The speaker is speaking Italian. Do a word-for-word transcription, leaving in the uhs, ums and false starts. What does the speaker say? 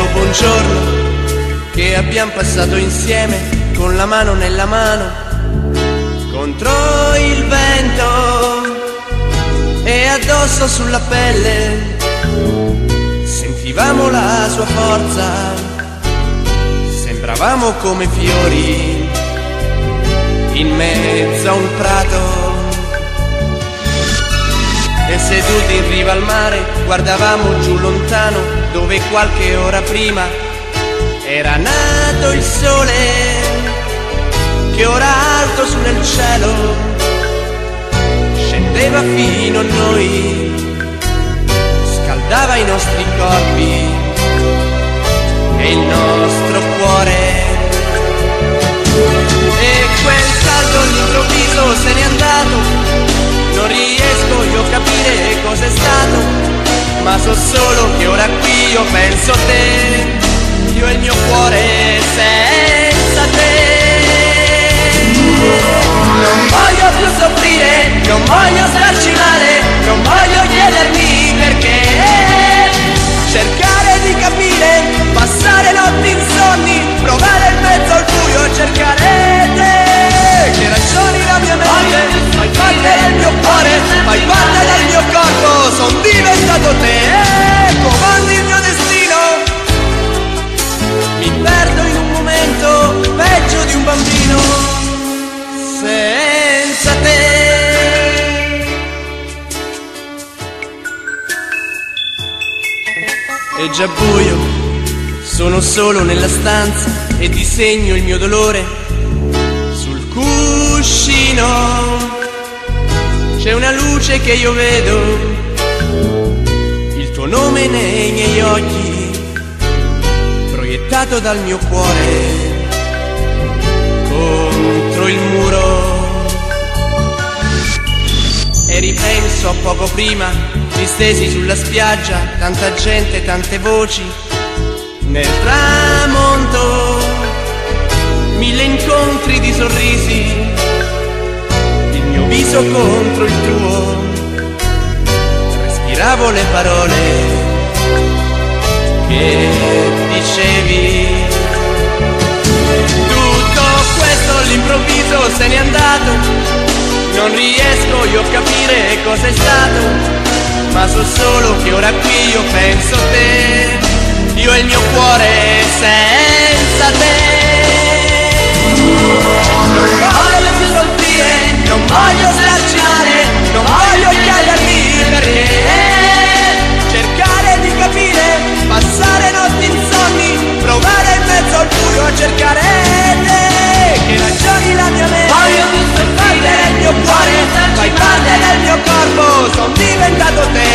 dopo un giorno che abbiamo passato insieme, con la mano nella mano, contro il vento e addosso sulla pelle, sentivamo la sua forza, sembravamo come fiori in mezzo a un prato. E seduti in riva al mare guardavamo giù lontano, dove qualche ora prima era nato il sole, che ora alto su nel cielo scendeva fino a noi, scaldava i nostri corpi e il nostro cuore. E quel salto all'improvviso se n'è andato, non riesco io a capire cos'è stato, ma so solo che ora qui io penso a te, io e il mio cuore senza te. Non voglio più soffrire, non voglio starci male, non voglio chiedermi perché, cercare di capire, passare notti insonni, provare in mezzo al buio a cercare te. Che ragioni la mia mente, fai parte del mio cuore, fai parte del mio corpo, son diventato te, comandi il mio destino. Mi perdo in un momento, peggio di un bambino, senza te. È già buio, sono solo nella stanza e disegno il mio dolore cuscino. C'è una luce che io vedo, il tuo nome nei miei occhi, proiettato dal mio cuore contro il muro. E ripenso a poco prima, distesi sulla spiaggia, tanta gente, tante voci, nel tramonto mille incontri di sorrisi, il mio viso contro il tuo, respiravo le parole che dicevi. Tutto questo all'improvviso se n'è andato, non riesco io a capire cos'è stato, ma so solo che ora qui io penso a te, io e il mio cuore senza te. Non voglio più soffrire, non voglio starci male, non voglio chiedermi perché, cercare di capire, passare notti insonni, provare in mezzo al buio a cercare te. Che ragioni la mia mente, voglio più soffrire, fai parte del mio cuore, fai parte del mio corpo, son diventato te.